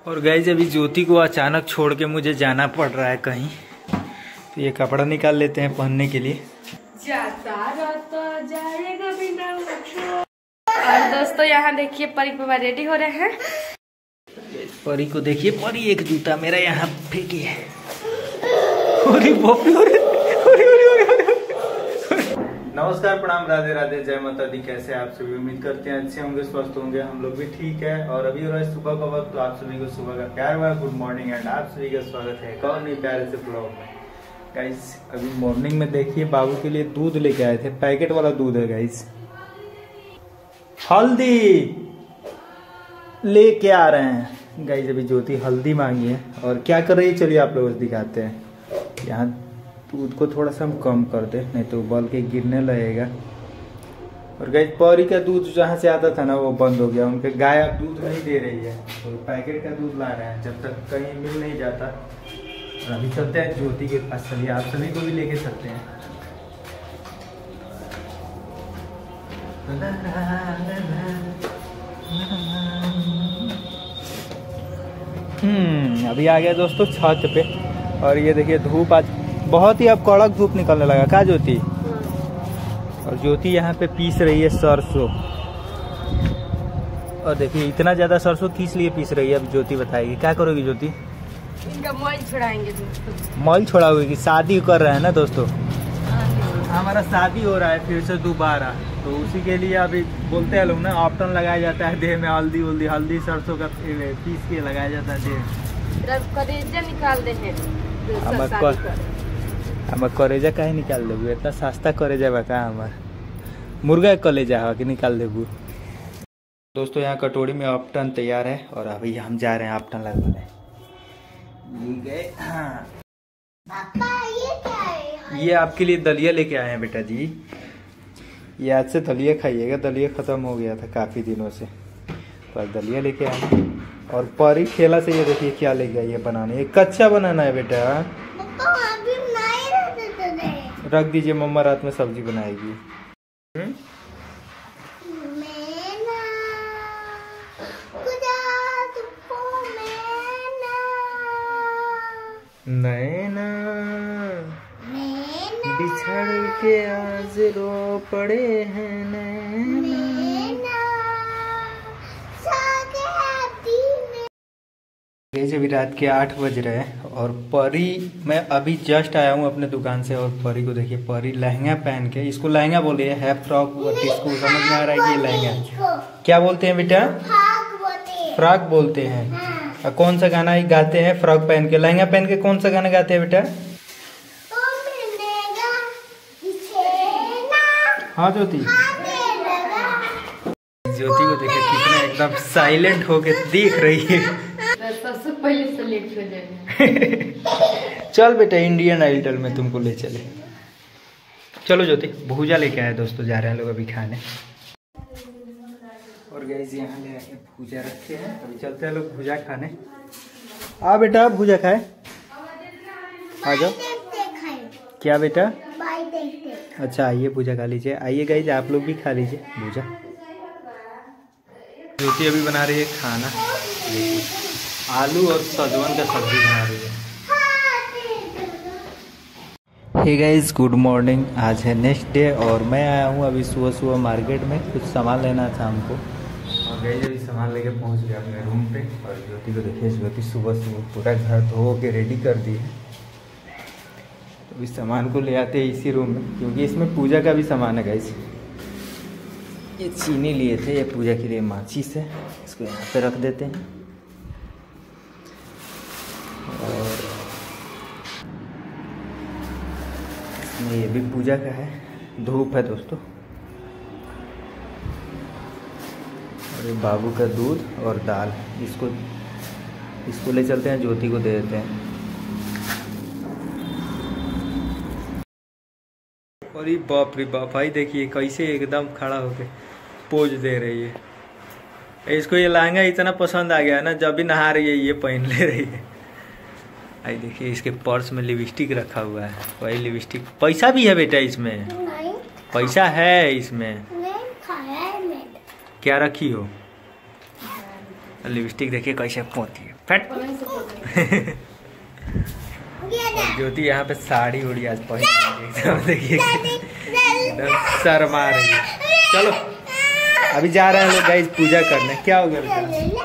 और गाइस अभी ज्योति को अचानक छोड़ के मुझे जाना पड़ रहा है कहीं, तो ये कपड़ा निकाल लेते हैं पहनने के लिए। जाता रहता जाएगा बिना। और दोस्तों यहाँ देखिए परी बाबा रेडी हो रहे हैं। परी को देखिए, परी एक जूता मेरा यहाँ फेंकी है। नमस्कार, प्रणाम, राधे राधे, जय माता दी। कैसे आप सभी? उम्मीद करते हैं अच्छे होंगे, स्वस्थ होंगे। हम लोग भी ठीक है। और अभी हो रहा है सुबह का वक्त, तो आप सभी को सुबह का प्यार हुआ गुड मॉर्निंग एंड आप सभी का स्वागत है एक और नई प्यारे से ब्लॉग में। गाइस अभी मॉर्निंग में देखिए बाबू के लिए दूध लेके आए थे, पैकेट वाला दूध है गाइस। हल्दी लेके आ रहे हैं गाइस। अभी ज्योति हल्दी मांगी है और क्या कर रही है, चलिए आप लोगों को दिखाते हैं। यहाँ दूध को थोड़ा सा हम कम कर दे, नहीं तो उबल के गिरने लगेगा। और गाइस परी का दूध जहाँ से आता था ना वो बंद हो गया, उनके गाय अब दूध नहीं दे रही है, तो पैकेट का दूध ला रहे हैं जब तक कहीं मिल नहीं जाता। और अभी चलते हैं ज्योति के पास, चलिए आप सभी को भी लेके चलते हैं। अभी आ गया दोस्तों छत पे, और ये देखिए धूप आज बहुत ही अब कड़क धूप निकलने लगा का ज्योति। और ज्योति यहाँ पे पीस रही है सरसों, और देखिए इतना ज्यादा सरसों किस लिए पीस रही है अब ज्योति बताएगी। क्या करोगी ज्योति? इनका मॉइल छोड़ाएंगे दोस्तों। मॉइल छोड़ाओगी? शादी कर रहे हैं ना दोस्तों, हमारा शादी हो रहा है फिर से दोबारा, तो उसी के लिए अभी बोलते हैं लोग ना ऑप्टन लगाया जाता है देह में, हल्दी उल्दी, हल्दी सरसों का पीस के लगाया जाता है देह। कलेजा निकाल दे हैं। हम करेजा काहे निकाल देबू? इतना सस्ता करेजा बा का हमार? मुर्गा कलेजा है कि निकाल देबू? दोस्तों यहाँ कटोरी में ऑप्टन तैयार है और अभी हम जा रहे हैं ऑप्टन लगवाने। पापा ये क्या है? ये आपके लिए दलिया लेके आए हैं बेटा जी। ये आज से दलिया खाइएगा, दलिया खत्म हो गया था काफी दिनों से, पर दलिया लेके आए हैं। और परी ठेला से ये देखिए क्या लेके आई है बनाने, ये कच्चा बनाना है बेटा। अभी नहीं रख दीजिए, मम्मा रात में सब्जी बनाएगी। नैना बिछड़ के आज रो पड़े हैं नैना। अभी रात के 8 बज रहे हैं और परी, मैं अभी जस्ट आया हूँ अपने दुकान से, और परी को देखिए, परी लहंगा पहन के, इसको लहंगा बोलिए है फ्रॉक, इसको समझ में आ रहा है कि ये लहंगा क्या बोलते हैं बेटा? फ्रॉक बोलते हैं। और कौन सा गाना गाते हैं फ्रॉक पहन के, लहंगा पहन के कौन सा गाना गाते हैं बेटा? हाँ ज्योति, ज्योति को देखिए कितना एकदम साइलेंट होके देख रही है। सबसे पहले सेलेक्ट हो जाएगा। चल बेटा इंडियन आइडल में तुमको ले चले। चलो ज्योति, भूजा लेके आए दोस्तों, जा रहे हैं लोग अभी खाने। और गाइस यहाँ ले आके भूजा रखे हैं, अभी चलते हैं लोग भूजा खाने। आ बेटा भूजा खाए, आ जाओ। क्या बेटा? अच्छा आइए भूजा खा लीजिए, आइए गाइस आप लोग भी खा लीजिए भूजा। ज्योति अभी बना रही है खाना, आलू और सजवन का सब्जी बना रही है। हे गाइस गुड मॉर्निंग, आज है नेक्स्ट डे और मैं आया हूँ अभी सुबह सुबह मार्केट में, कुछ सामान लेना था हमको। और गाइस अभी सामान लेके पहुँच गया अपने रूम पे। और ज्योति को देखिए, ज्योति सुबह सुबह पूरा घर धो के रेडी कर दी है। तो इस सामान को ले आते हैं इसी रूम में, क्योंकि इसमें पूजा का भी सामान है गाइस। ये चीनी लिए थे, ये पूजा के लिए माचिस है, इसको यहाँ पे रख देते हैं। और इसमें ये भी पूजा का है, धूप है दोस्तों। और ये बाबू का दूध और दाल, इसको ले चलते हैं, ज्योति को दे देते हैं। और ये बाप रे बाप, भाई देखिए कैसे एकदम खड़ा होके पोज दे रही है। इसको ये लहंगा इतना पसंद आ गया है ना, जब भी नहा रही है ये पहन ले रही है। आई देखिए इसके पर्स में लिपस्टिक रखा हुआ है, वही लिपस्टिक। पैसा भी है बेटा इसमें? नहीं। पैसा है इसमें? नहीं, खाया है मैंने। क्या रखी हो? लिपस्टिक देखिए कैसे पोती है। फट। ज्योति यहाँ पे साड़ी उड़ी आज पहन देखिए शर्मा रही है। चलो अभी जा रहे हैं लोग गाइस पूजा करने। क्या हो गया बेटा?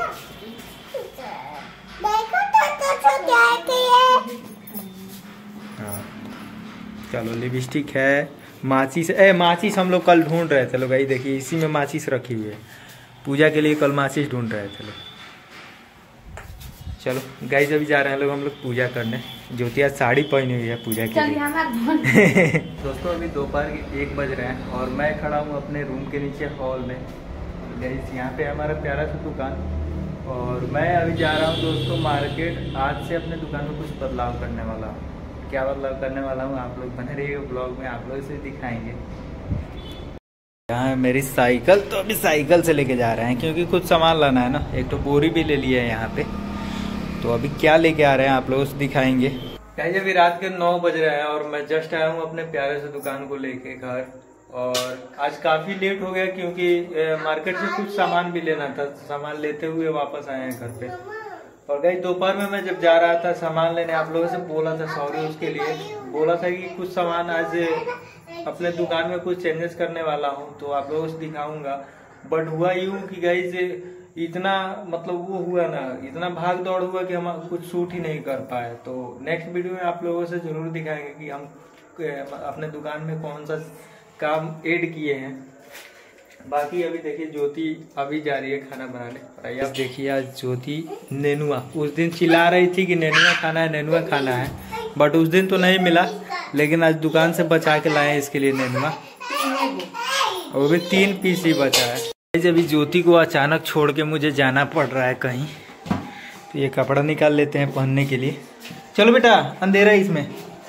हाँ चलो लिपस्टिक है, माचिस माचिस हम लोग कल ढूंढ रहे थे लोग। गाइस देखिए इसी में माचिस रखी हुई है। पूजा के लिए कल माचिस ढूंढ रहे थे लोग। चलो गाइस अभी जा रहे हैं लोग हम लोग पूजा करने। ज्योति आज साड़ी पहनी हुई है पूजा के लिए। दोस्तों अभी दोपहर के 1 बज रहे हैं और मैं खड़ा हूँ अपने रूम के नीचे हॉल में। गाइस यहाँ पे हमारा प्यारा सा दुकान और मैं अभी जा रहा हूँ दोस्तों मार्केट। आज से अपने दुकान में कुछ बदलाव करने वाला हूँ। क्या बदलाव करने वाला हूँ आप लोग बने रहिएगा ब्लॉग में, आप लोग से दिखाएंगे। यहाँ है मेरी साइकिल, तो अभी साइकिल से लेके जा रहे हैं क्योंकि कुछ सामान लाना है ना। एक तो बोरी भी ले लिया है यहाँ पे, तो अभी क्या लेके आ रहे हैं आप लोगों से दिखाएंगे। गाइस अभी रात के 9 बज रहे हैं और मैं जस्ट आया हूँ अपने प्यारे से दुकान को लेके घर। और आज काफी लेट हो गया क्योंकि मार्केट से कुछ सामान भी लेना था। सामान लेते हुए वापस आए हैं घर पे। और गाइस दोपहर में मैं जब जा रहा था सामान लेने, आप लोगों से बोला था सॉरी उसके लिए, बोला था कि कुछ सामान आज अपने दुकान में कुछ चेंजेस करने वाला हूँ तो आप लोगों से दिखाऊंगा। बट हुआ यूं कि गाइस इतना मतलब वो हुआ ना, इतना भाग दौड़ हुआ कि हम कुछ शूट ही नहीं कर पाए। तो नेक्स्ट वीडियो में आप लोगों से जरूर दिखाएंगे कि हम अपने दुकान में कौन सा काम ऐड किए हैं। बाकी अभी देखिए ज्योति अभी जा रही है खाना बनाने। और अब देखिए आज ज्योति नेनुआ, उस दिन चिल्ला रही थी कि नेनुआ खाना है नेनुआ खाना है, बट उस दिन तो नहीं मिला, लेकिन आज दुकान से बचा के लाए इसके लिए नेनुआ। वो भी 3 पीस ही बचा है। अभी ज्योति को अचानक छोड़ के मुझे जाना पड़ रहा है कहीं, तो ये कपड़ा निकाल लेते हैं पहनने के लिए। चलो बेटा अंधेरा है इसमें।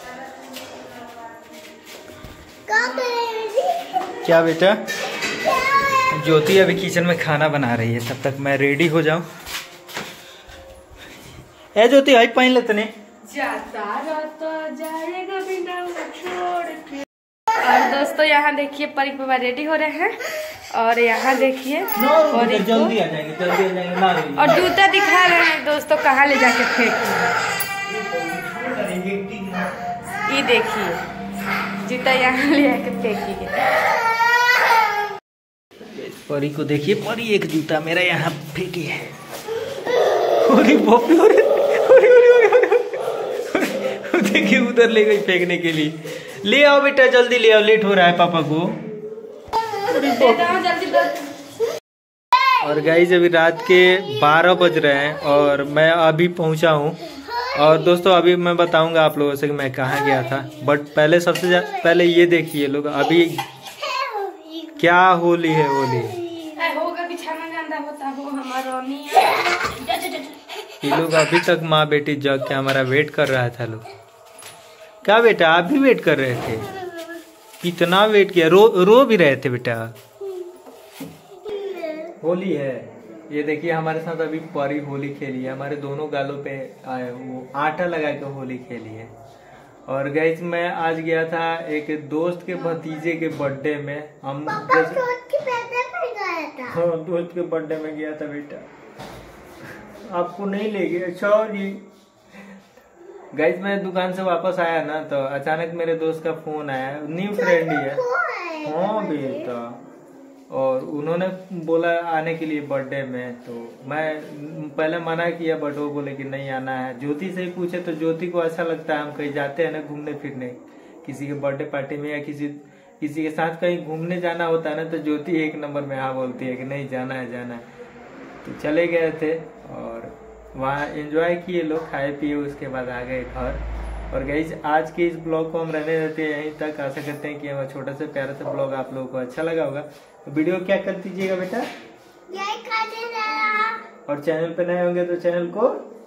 क्या बेटा? ज्योति अभी किचन में खाना बना रही है, तब तक मैं रेडी हो जाऊं। ए ज्योति आई पहन लेते ने जाएगा बिना छोड़ के। और दोस्तों यहाँ देखिए परी बाबा रेडी हो रहे हैं और यहाँ देखिए जल्दी आ जाएंगे, जल्दी आ जाएंगे। और जूता दिखा रहे हैं दोस्तों कहाँ ले जाके फेंके। ये देखिए जूता यहाँ ले जाके फेंकी। परी को देखिए, परी एक जूता मेरा यहाँ फेंकी है। देखिए उधर ले गई फेंकने के लिए। ले आओ बेटा जल्दी ले आओ, लेट हो रहा है पापा को। और गाइस अभी रात के 12 बज रहे हैं और मैं अभी पहुंचा हूं। और दोस्तों अभी मैं बताऊंगा आप लोगों से कि मैं कहाँ गया था, बट पहले सबसे पहले ये देखिए लोग अभी क्या होली है। होली ये लोग अभी तक माँ बेटी जग के हमारा वेट कर रहा था लोग। क्या बेटा आप भी वेट कर रहे थे? कितना वेट किया, रो भी रहे थे बेटा। होली है, ये देखिए हमारे साथ अभी परी होली खेली है। हमारे दोनों गालों पे आए वो आटा लगा के होली खेली है। और गाइस मैं आज गया था एक दोस्त के भतीजे के बर्थडे में। हम दोस्त के बर्थडे में गया था बेटा, आपको नहीं ले गया सॉरी। गाइस मैं दुकान से वापस आया ना तो अचानक मेरे दोस्त का फोन आया, न्यू फ्रेंड ही है। हाँ बेटा, और उन्होंने बोला आने के लिए बर्थडे में, तो मैं पहले मना किया बट वो बोले कि नहीं आना है। ज्योति से ही पूछे तो ज्योति को अच्छा लगता है हम कहीं जाते हैं ना घूमने फिरने, किसी के बर्थडे पार्टी में या किसी के साथ कहीं घूमने जाना होता है ना, तो ज्योति 1 नंबर में हाँ बोलती है कि नहीं जाना है जाना है। तो चले गए थे और वहाँ एंजॉय किए लोग, खाए पिए, उसके बाद आ गए घर। और गाइस आज के इस ब्लॉग को हम रहने देते हैं यहीं तक। आशा करते हैं कि हमारा छोटा सा प्यारा सा ब्लॉग आप लोगों को अच्छा लगा होगा। तो वीडियो क्या कर दीजिएगा बेटा, और चैनल पे नए होंगे तो चैनल को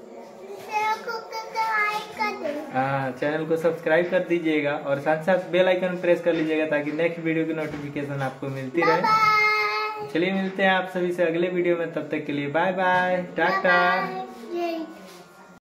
हाँ चैनल को सब्सक्राइब कर दीजिएगा और साथ साथ बेल आइकन प्रेस कर लीजिएगा ताकि नेक्स्ट वीडियो की नोटिफिकेशन आपको मिलती रहे। चलिए मिलते हैं आप सभी से अगले वीडियो में, तब तक के लिए बाय बाय टाटा।